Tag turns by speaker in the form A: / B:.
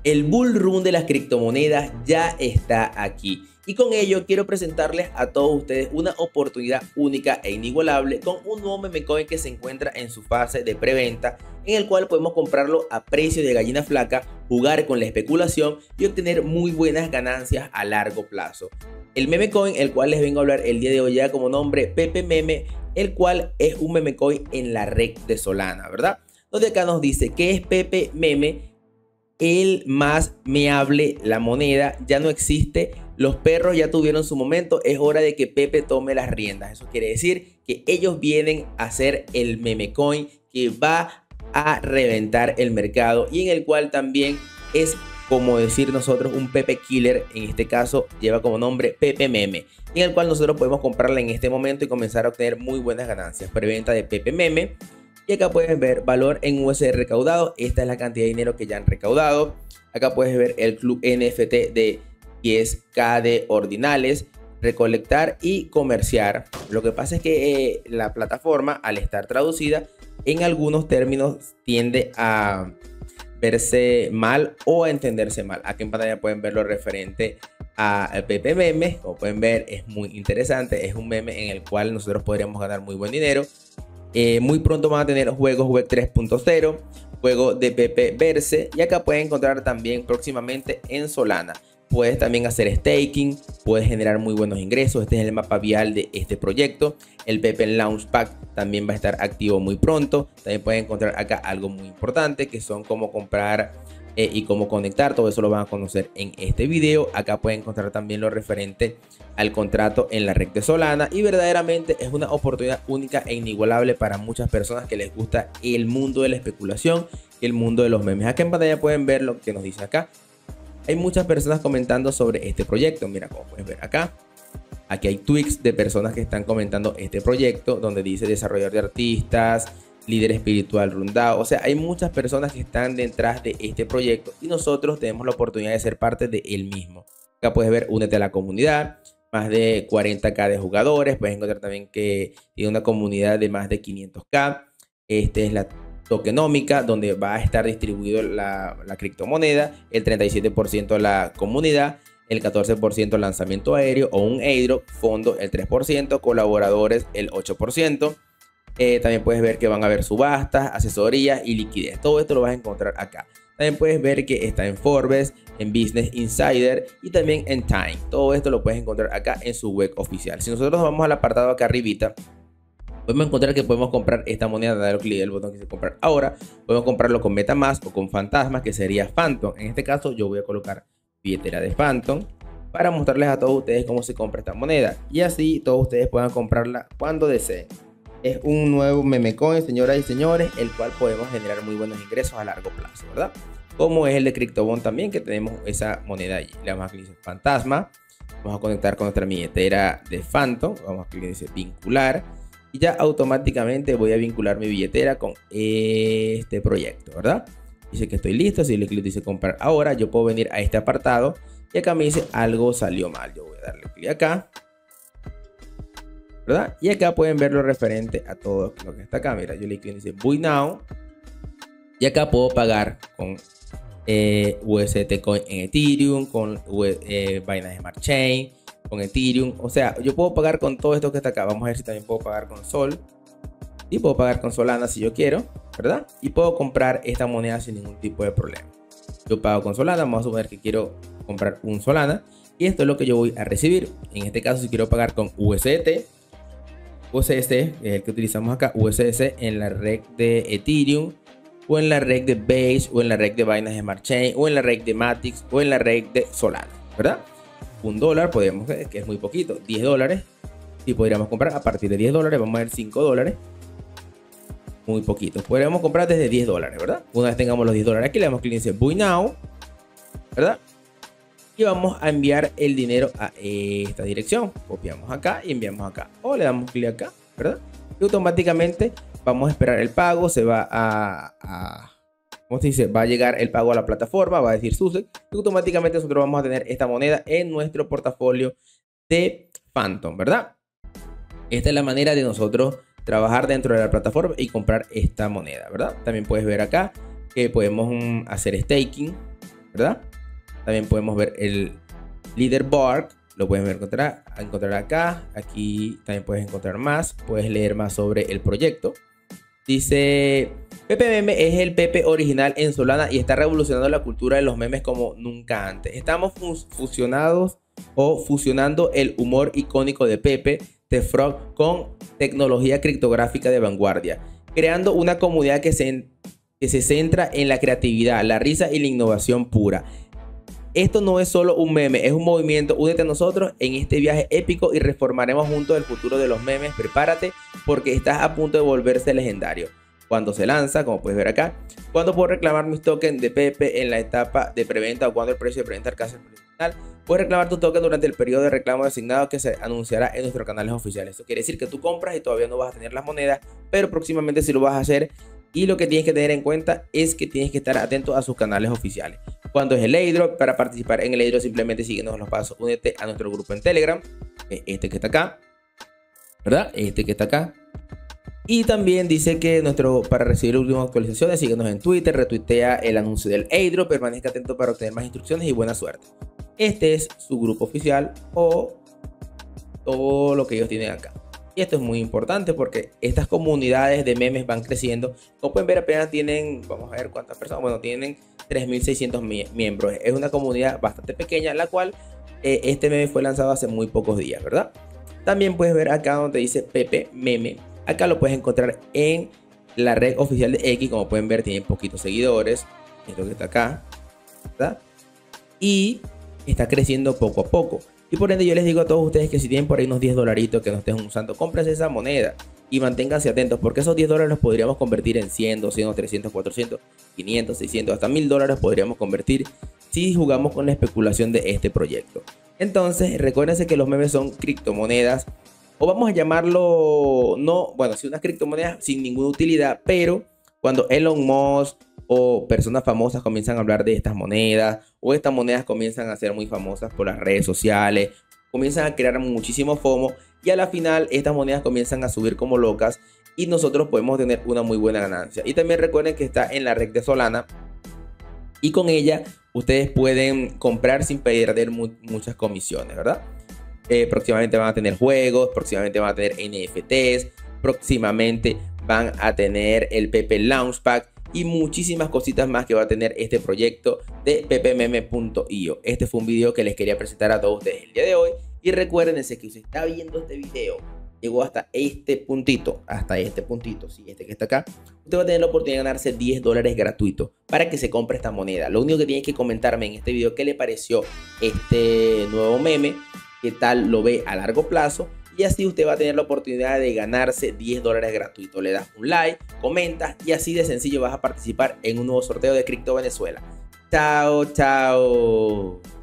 A: El bull run de las criptomonedas ya está aquí y con ello quiero presentarles a todos ustedes una oportunidad única e inigualable con un nuevo meme coin que se encuentra en su fase de preventa, en el cual podemos comprarlo a precio de gallina flaca, jugar con la especulación y obtener muy buenas ganancias a largo plazo. El meme coin, el cual les vengo a hablar el día de hoy, ya como nombre Pepe Meme, el cual es un meme coin en la red de Solana, ¿verdad? Donde acá nos dice que es Pepe Meme, el más meable, la moneda ya no existe, los perros ya tuvieron su momento, es hora de que Pepe tome las riendas. Eso quiere decir que ellos vienen a hacer el meme coin que va a reventar el mercado y en el cual también es, como decir nosotros, un Pepe Killer. En este caso lleva como nombre Pepe Meme, en el cual nosotros podemos comprarla en este momento y comenzar a obtener muy buenas ganancias. Preventa de Pepe Meme. Y acá puedes ver valor en USD recaudado. Esta es la cantidad de dinero que ya han recaudado. Acá puedes ver el club NFT de 10K de ordinales, recolectar y comerciar. Lo que pasa es que la plataforma, al estar traducida, en algunos términos tiende a verse mal o a entenderse mal. Aquí en pantalla pueden ver lo referente a Pepe Meme. Como pueden ver, es muy interesante. Es un meme en el cual nosotros podríamos ganar muy buen dinero. Muy pronto van a tener juegos web 3.0, juego de Pepe Verse, y acá pueden encontrar también próximamente en Solana. Puedes también hacer staking, puedes generar muy buenos ingresos. Este es el mapa vial de este proyecto. El Pepe Launchpad también va a estar activo muy pronto. También pueden encontrar acá algo muy importante, que son cómo comprar y cómo conectar. Todo eso lo van a conocer en este video. Acá pueden encontrar también lo referente al contrato en la red de Solana, y verdaderamente es una oportunidad única e inigualable para muchas personas que les gusta el mundo de la especulación y el mundo de los memes. Acá en pantalla pueden ver lo que nos dice acá. Hay muchas personas comentando sobre este proyecto. Mira, como pueden ver acá, aquí hay tweets de personas que están comentando este proyecto, donde dice desarrollador de artistas, líder espiritual Rundao. O sea, hay muchas personas que están detrás de este proyecto y nosotros tenemos la oportunidad de ser parte de él mismo. Acá puedes ver, únete a la comunidad, más de 40K de jugadores. Puedes encontrar también que tiene una comunidad de más de 500K. Esta es la tokenómica, donde va a estar distribuido la criptomoneda, el 37% la comunidad, el 14% lanzamiento aéreo o un airdrop, fondo el 3%, colaboradores el 8%. También puedes ver que van a haber subastas, asesorías y liquidez. Todo esto lo vas a encontrar acá. También puedes ver que está en Forbes, en Business Insider y también en Time. Todo esto lo puedes encontrar acá en su web oficial. Si nosotros vamos al apartado acá arribita, podemos encontrar que podemos comprar esta moneda. Darle clic al botón que dice comprar ahora. Podemos comprarlo con MetaMask o con Fantasma, que sería Phantom. En este caso yo voy a colocar billetera de Phantom para mostrarles a todos ustedes cómo se compra esta moneda, y así todos ustedes puedan comprarla cuando deseen. Es un nuevo meme coin, señoras y señores, el cual podemos generar muy buenos ingresos a largo plazo, ¿verdad? Como es el de CryptoBond también, que tenemos esa moneda allí. Le damos a clic en Fantasma. Vamos a conectar con nuestra billetera de Phantom. Vamos a clic en vincular. Y ya automáticamente voy a vincular mi billetera con este proyecto, ¿verdad? Dice que estoy listo. Si le clic dice comprar ahora, yo puedo venir a este apartado. Y acá me dice algo salió mal. Yo voy a darle clic acá, ¿verdad? Y acá pueden ver lo referente a todo lo que está acá. Mira, yo le clic dice Buy Now. Y acá puedo pagar con USDT Coin en Ethereum, con Binance Smart Chain, con Ethereum. O sea, yo puedo pagar con todo esto que está acá. Vamos a ver si también puedo pagar con Sol. Y puedo pagar con Solana si yo quiero, ¿verdad? Y puedo comprar esta moneda sin ningún tipo de problema. Yo pago con Solana. Vamos a suponer que quiero comprar un Solana. Y esto es lo que yo voy a recibir. En este caso, si quiero pagar con USDT, USDC, es el que utilizamos acá, USDC en la red de Ethereum, o en la red de Base, o en la red de Binance Smart Chain, o en la red de Matic, o en la red de Solana, ¿verdad? $1 podemos ver que es muy poquito. $10 si podríamos comprar a partir de $10. Vamos a ver $5, muy poquito. Podríamos comprar desde $10, ¿verdad? Una vez tengamos los $10 aquí, le damos clic en dice Buy Now, ¿verdad? Y vamos a enviar el dinero a esta dirección. Copiamos acá y enviamos acá, o le damos clic acá, ¿verdad? Y automáticamente vamos a esperar el pago. Se va ¿cómo se dice? Va a llegar el pago a la plataforma, va a decir SUSEC, y automáticamente nosotros vamos a tener esta moneda en nuestro portafolio de Phantom, ¿verdad? Esta es la manera de nosotros trabajar dentro de la plataforma y comprar esta moneda, ¿verdad? También puedes ver acá que podemos hacer staking, ¿verdad? También podemos ver el leaderboard, lo pueden encontrar acá. Aquí también puedes encontrar más, puedes leer más sobre el proyecto. Dice, Pepe Meme es el Pepe original en Solana y está revolucionando la cultura de los memes como nunca antes. Estamos fusionando el humor icónico de Pepe the Frog con tecnología criptográfica de vanguardia, creando una comunidad que se centra en la creatividad, la risa y la innovación pura. Esto no es solo un meme, es un movimiento. Únete a nosotros en este viaje épico y reformaremos juntos el futuro de los memes. Prepárate porque estás a punto de volverse legendario. Cuando se lanza, como puedes ver acá, cuando puedo reclamar mis tokens de Pepe en la etapa de preventa o cuando el precio de preventa alcance el precio final, puedes reclamar tu token durante el periodo de reclamo designado que se anunciará en nuestros canales oficiales. Esto quiere decir que tú compras y todavía no vas a tener las monedas, pero próximamente sí lo vas a hacer. Y lo que tienes que tener en cuenta es que tienes que estar atento a sus canales oficiales. Cuando es el airdrop, para participar en el airdrop simplemente síguenos los pasos. Únete a nuestro grupo en Telegram, este que está acá, ¿verdad? Este que está acá. Y también dice que para recibir las últimas actualizaciones, síguenos en Twitter, retuitea el anuncio del airdrop, permanezca atento para obtener más instrucciones y buena suerte. Este es su grupo oficial o todo lo que ellos tienen acá. Y esto es muy importante porque estas comunidades de memes van creciendo. Como pueden ver, apenas tienen, vamos a ver cuántas personas, bueno, tienen 3.600 miembros. Es una comunidad bastante pequeña, la cual este meme fue lanzado hace muy pocos días, ¿verdad? También puedes ver acá donde dice Pepe Meme. Acá lo puedes encontrar en la red oficial de X. Como pueden ver, tienen poquitos seguidores. Esto que está acá, ¿verdad? Y está creciendo poco a poco. Y por ende yo les digo a todos ustedes que si tienen por ahí unos $10 que no estén usando, cómprense esa moneda y manténganse atentos porque esos $10 los podríamos convertir en 100, 200, 300, 400, 500, 600, hasta $1000 podríamos convertir si jugamos con la especulación de este proyecto. Entonces recuérdense que los memes son criptomonedas, o vamos a llamarlo, no, bueno, sí, unas criptomonedas sin ninguna utilidad, pero cuando Elon Musk o personas famosas comienzan a hablar de estas monedas, o estas monedas comienzan a ser muy famosas por las redes sociales, comienzan a crear muchísimo FOMO y a la final estas monedas comienzan a subir como locas y nosotros podemos tener una muy buena ganancia. Y también recuerden que está en la red de Solana y con ella ustedes pueden comprar sin perder muchas comisiones, ¿verdad? Próximamente van a tener juegos, próximamente van a tener NFTs, próximamente van a tener el Pepe Launchpad y muchísimas cositas más que va a tener este proyecto de pepememe.io. Este fue un video que les quería presentar a todos ustedes el día de hoy. Y recuerden que si usted está viendo este video, llegó hasta este puntito, sí, este que está acá, usted va a tener la oportunidad de ganarse $10 gratuitos para que se compre esta moneda. Lo único que tiene que comentarme en este video qué le pareció este nuevo meme, qué tal lo ve a largo plazo. Y así usted va a tener la oportunidad de ganarse $10 gratuitos. Le das un like, comentas y así de sencillo vas a participar en un nuevo sorteo de Cripto Venezuela. Chao, chao.